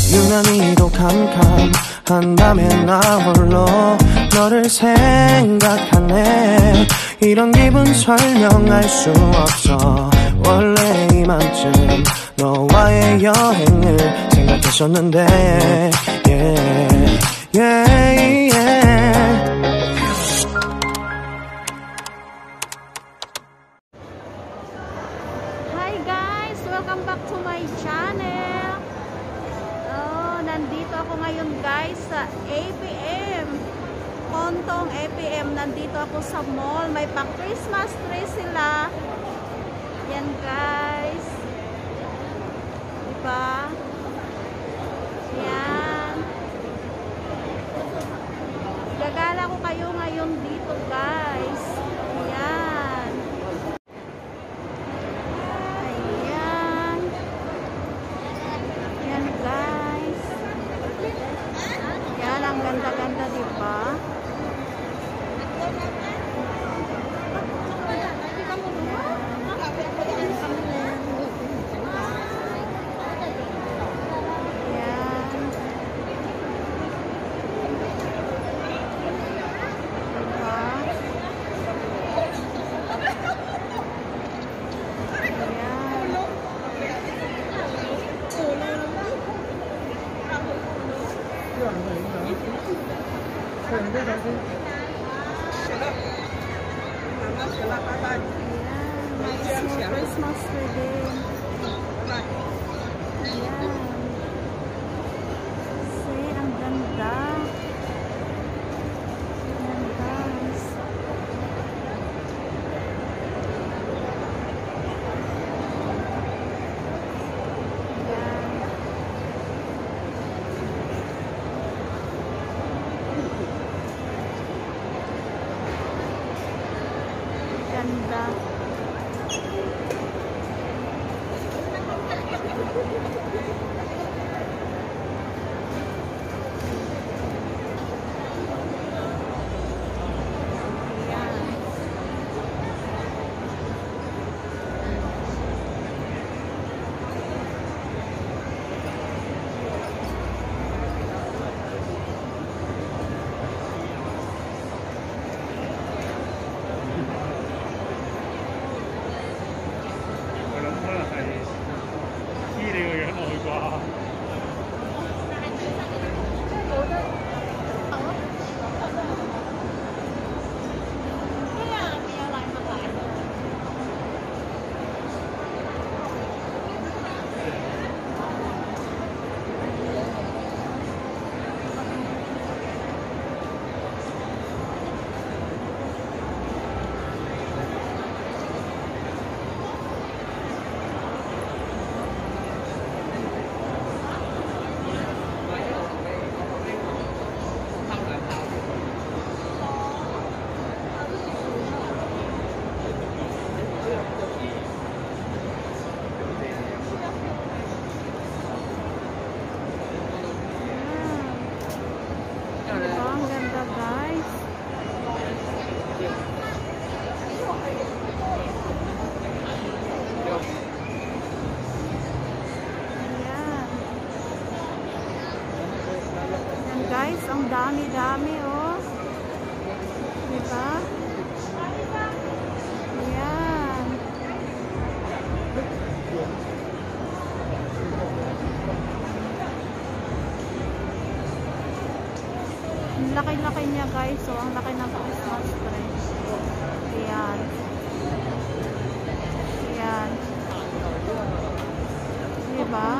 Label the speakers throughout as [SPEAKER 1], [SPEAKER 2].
[SPEAKER 1] 유난히도 캄캄한 밤에 나 홀로 너를 생각하네. 이런 기분 설명할 수 없어. 원래 이맘쯤 너와의 여행을 생각했었는데
[SPEAKER 2] Hi guys! Welcome back to my channel. Nandito ako ngayon guys sa APM. Kwun Tong APM. Nandito ako sa mall. May pang Christmas tree sila. Yan guys. Diba? Yan. Gagala ko kayo ngayon dito guys. Yan. Ayan. Yan guys. Yan, ang ganda-ganda diba? Christmas tree din. Ayan. See, ang ganda. Ayan guys. Ayan. Ganda. Guys, ang dami-dami oh. Diba? Ayan. Ang laki-laki niya guys, oh. Ang laki ng Christmas tree. Ayan. Ayan. Diba?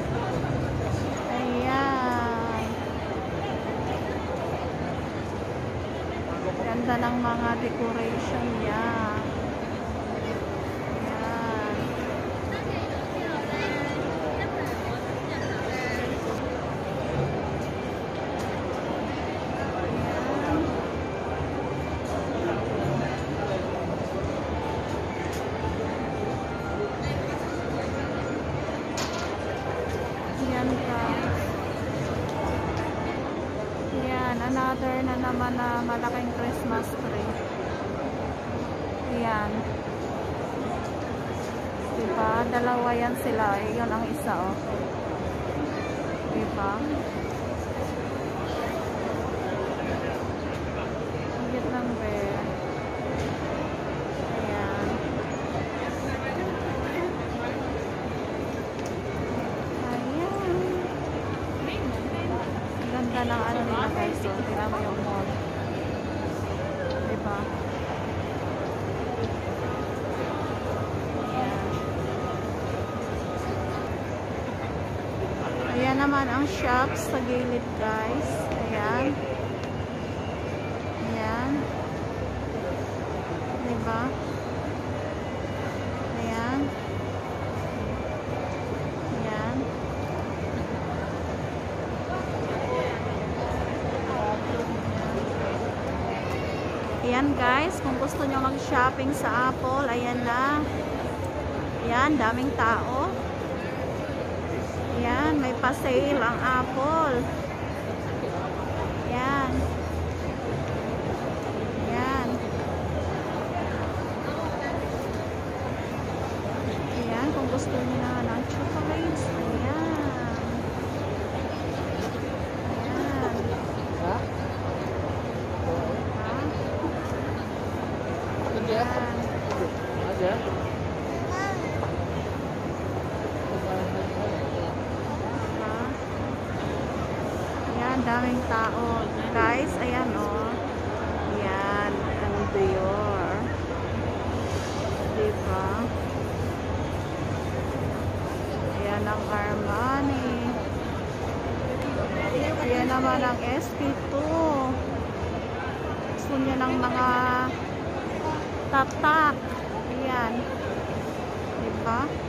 [SPEAKER 2] Ganda ng mga decoration niya. Ayan. Ayan guys. Ayan, another na naman na malaking Christmas tree. Ayan. Diba? Dalawa yan sila. Ayan ang isa oh. Diba? Diba? Higit lang be. Ayan. Ayan. Ganda ng ano nila guys. So, tingnan mo yung mall. Diba? Ayan. Ayan naman ang shops sa gilid guys. Ayan. Ayan. Diba? Ayan. Ayan. Ayan guys, kung gusto nyo mag-shopping sa Apple, ayan na. Ayan, daming tao. Ayan, may pa-sale ang Apple. Ayan. Ayan. Ayan, kung gusto nyo na ng chocolates, ayan. Ayan. Ayan. Ayan, daming tao. Guys, ayan o. Ayan, ang Decor. Diba? Ayan ang Armani. Ayan naman ang SP2. Gusto niya ng mga tatak. Ayan. Diba?